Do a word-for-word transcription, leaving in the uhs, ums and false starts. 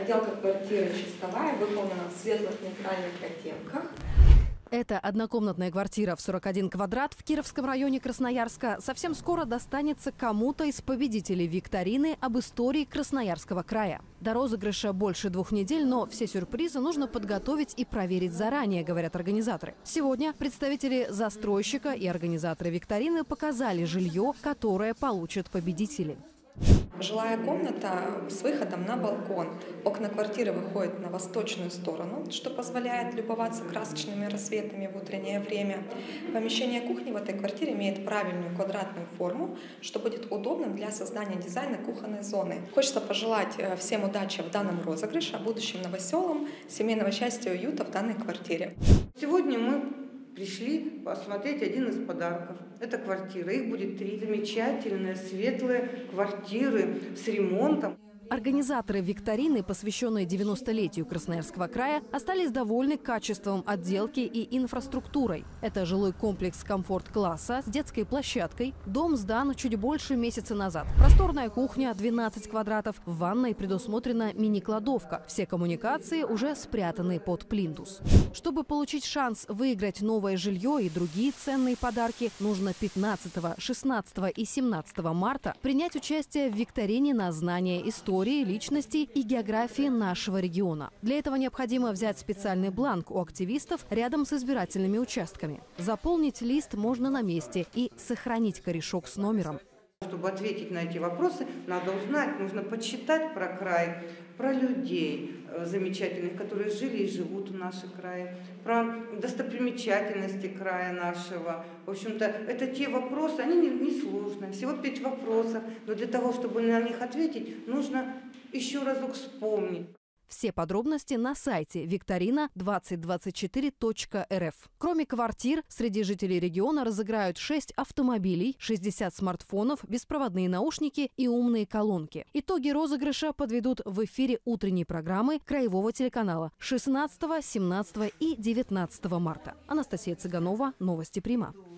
Отделка квартиры чистовая, выполнена в светлых нейтральных оттенках. Эта однокомнатная квартира в сорок один квадрат в Кировском районе Красноярска совсем скоро достанется кому-то из победителей викторины об истории Красноярского края. До розыгрыша больше двух недель, но все сюрпризы нужно подготовить и проверить заранее, говорят организаторы. Сегодня представители застройщика и организаторы викторины показали жилье, которое получат победители. Жилая комната с выходом на балкон. Окна квартиры выходят на восточную сторону, что позволяет любоваться красочными рассветами в утреннее время. Помещение кухни в этой квартире имеет правильную квадратную форму, что будет удобным для создания дизайна кухонной зоны. Хочется пожелать всем удачи в данном розыгрыше, будущим новоселам, семейного счастья и уюта в данной квартире. Сегодня мы пришли посмотреть один из подарков. Это квартира. Их будет три замечательные, светлые квартиры с ремонтом. Организаторы викторины, посвященной девяностолетию Красноярского края, остались довольны качеством отделки и инфраструктурой. Это жилой комплекс комфорт-класса с детской площадкой. Дом сдан чуть больше месяца назад. Просторная кухня, двенадцать квадратов. В ванной предусмотрена мини-кладовка. Все коммуникации уже спрятаны под плинтус. Чтобы получить шанс выиграть новое жилье и другие ценные подарки, нужно пятнадцатого, шестнадцатого и семнадцатого марта принять участие в викторине на знание истории, личности и географии нашего региона. Для этого необходимо взять специальный бланк у активистов рядом с избирательными участками. Заполнить лист можно на месте и сохранить корешок с номером. Чтобы ответить на эти вопросы, надо узнать, нужно почитать про край, про людей замечательных, которые жили и живут в нашем крае, про достопримечательности края нашего. В общем-то, это те вопросы, они не, не сложные, всего пять вопросов, но для того, чтобы на них ответить, нужно еще разок вспомнить. Все подробности на сайте викторина двадцать двадцать четыре точка эр эф. Кроме квартир, среди жителей региона разыграют шесть автомобилей, шестьдесят смартфонов, беспроводные наушники и умные колонки. Итоги розыгрыша подведут в эфире утренней программы Краевого телеканала шестнадцатого, семнадцатого и девятнадцатого марта. Анастасия Цыганова, Новости Прима.